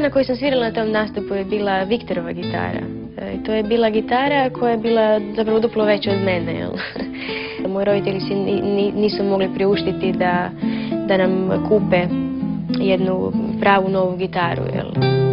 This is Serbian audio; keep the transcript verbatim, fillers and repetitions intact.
na kojoj sam svirala na tom nastupu je bila Viktorova gitara. E, to je bila gitara koja je bila zapravo duplo veća od mene. Jel? Moji roditelji si nisu mogli priuštiti da, da nam kupe jednu pravu novu gitaru. Jel?